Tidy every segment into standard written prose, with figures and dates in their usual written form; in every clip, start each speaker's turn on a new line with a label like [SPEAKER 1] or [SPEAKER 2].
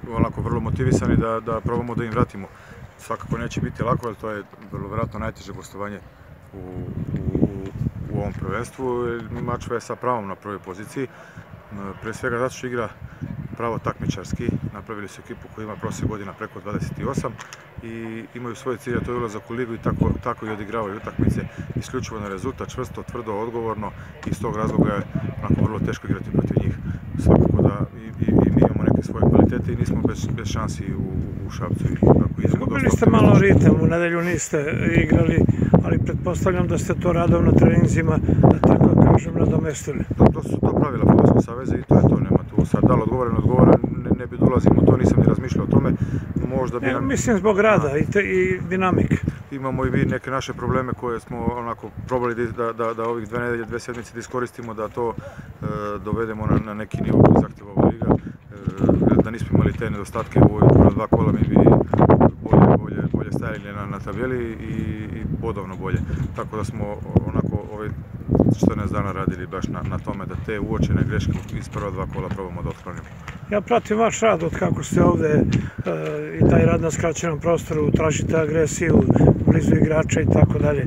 [SPEAKER 1] onako vrlo motivisani da probamo da im vratimo. Svakako neće biti lako, jer to je vrlo vjerojatno najteže gostovanje u ovom prvenstvu. Mačva je sa pravom na prvoj poziciji, pre svega zato što igra pravo takmičarski. Napravili su ekipu koja ima prosjek godina preko 28 i imaju svoj cilj, a to je ulazak u ligu, i tako i odigravaju utakmice isključivo na rezultat, čvrsto, tvrdo, odgovorno, i iz tog razloga je onako vrlo teško igrati protiv njih. Svakako da i mi imamo neke svoje kvalitete i nismo bez šansi u Šapcu.
[SPEAKER 2] Izgubili ste malo ritam, u nedelju niste igrali, ali pretpostavljam da ste to radom na treninzima, da tako kažem, nadomestili.
[SPEAKER 1] To su to pravila Fudbalskog saveza i to je to, nema tu sad da li odgovoran, ne bi dolazimo u to, nisam ni razmišljao o tome. Možda bi nam...
[SPEAKER 2] Mislim zbog rada i dinamike.
[SPEAKER 1] Imamo i vi neke naše probleme koje smo onako probali da ovih 2 nedelje, 2 sedmice da iskoristimo, da to dovedemo na neki nivo koji zahtjeva ova liga. Da nismo imali te nedostatke u ovih prva 2 kola, mi bi bolje stajali na tabeli i bodovno bolje. Tako da smo onako ove 14 dana radili baš na tome da te uočene greške iz prva 2 kola probamo da otklonimo.
[SPEAKER 2] Ja pratim vaš rad od kako ste ovde i taj rad na skraćenom prostoru, tražite agresiju blizu igrača i tako dalje.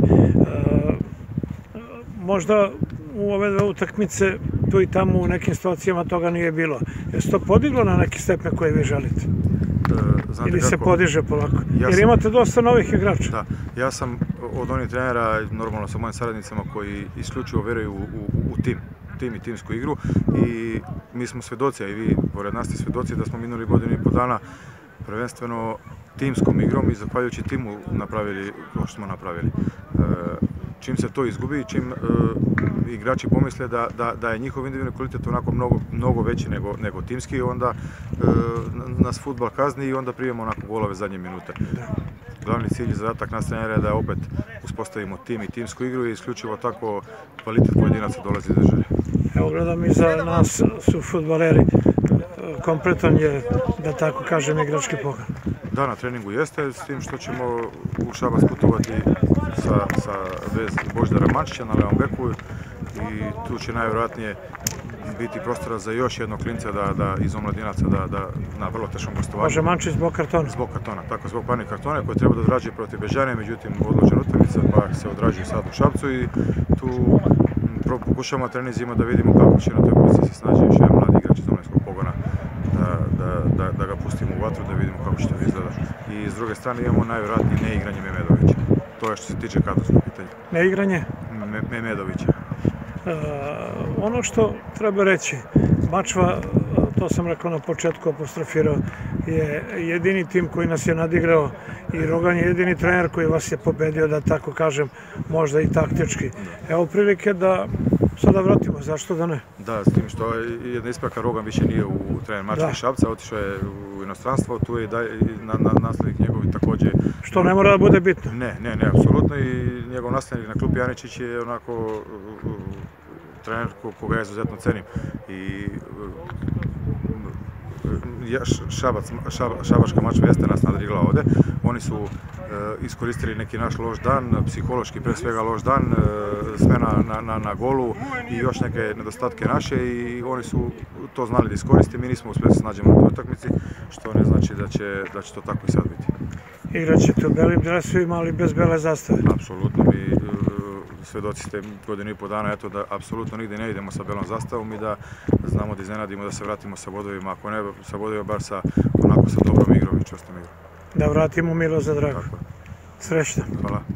[SPEAKER 2] Možda u ove 2 utakmice tu i tamo u nekim situacijama toga nije bilo. Jeste to podiglo na neki stepen koji vi želite? Ili se podiže polako? Jer imate dosta novih igrača.
[SPEAKER 1] Da, ja sam od onih trenera, normalno sa mojim saradnicama, koji isključivo veruju u tim i timsku igru, i mi smo svedoci, a i vi pored nas ste svedoci, da smo minuli 1,5 dana prvenstveno timskom igrom i zahvaljujući timu napravili to što smo napravili. Čim se to izgubi, čim igrači pomisle da je njihov individualni kvalitet onako mnogo veći nego timski, onda nas fudbal kazni i onda primimo onako golove zadnje minute. Glavni cilj i zadatak nas trenera je da opet uspostavimo tim i timsku igru i isključivo tako kvalitet pojedinaca dolazi do želje.
[SPEAKER 2] Evo, gledam, iza nas su fudbaleri, kompletan je, da tako kažem, igrački pogon.
[SPEAKER 1] Da, na treningu jeste, s tim što ćemo u Šabac putovati bez Božidara Mančića na levom beku, i tu će najvjerojatnije biti prostora za još jednog klinca iz omladinaca na vrlo teškom gostovanju.
[SPEAKER 2] Bože Mančić zbog kartona?
[SPEAKER 1] Zbog kartona, tako, zbog parnih kartona koje treba da odrađuje protiv Bežane, međutim odložena utakmica pa se odrađuje sad u Šapcu, i tu pokušamo treninzima da vidimo kako će na toj poziciji se snađe još jedan mladi igrač iz omladinskog pogona, da ga pustimo u vatru, da vidimo kako će to izgleda. I s druge strane imamo najvjerojatnije neigranje Memedovića. To je što se tiče kadrovskog pitanja.
[SPEAKER 2] Neigranje?
[SPEAKER 1] Memedovića.
[SPEAKER 2] Ono što treba reći, Mačva, to sam rekao na početku, apostrofirao, je jedini tim koji nas je nadigrao, i Rogan je jedini trener koji vas je pobedio, da tako kažem, možda i taktički. Evo prilike da sada vratimo, zašto da ne?
[SPEAKER 1] Da, s tim što jedna ispravka, Rogan više nije u trener Mačve Šapca, otišao je u inostranstvo, tu je i naslednik njegovi također.
[SPEAKER 2] Što ne mora da bude bitno?
[SPEAKER 1] Ne, apsolutno, i njegov naslednik na klupi Janičić je onako trener koga ja izuzetno cenim. I Šabačka Mačva jeste nas nadrigla ovde. Oni su iskoristili neki naš loš dan, psihološki pre svega loš dan, smena na golu i još neke nedostatke naše, i oni su to znali da iskoriste. Mi nismo uspjeli da se nađemo na toj utakmici, što ne znači da će to tako i sad biti.
[SPEAKER 2] Igraćete u belim dresovima, ali bez bele zastave?
[SPEAKER 1] Apsolutno, mi svedoci ste 1,5 dana, eto, da apsolutno nigde ne idemo sa belom zastavom i da znamo da iznenadimo, da se vratimo sa bodovima, ako ne sa bodovima, bar sa dobrom igrom i čvrstom igrom.
[SPEAKER 2] Da vratimo milo za drago. Srećno.
[SPEAKER 1] Hvala.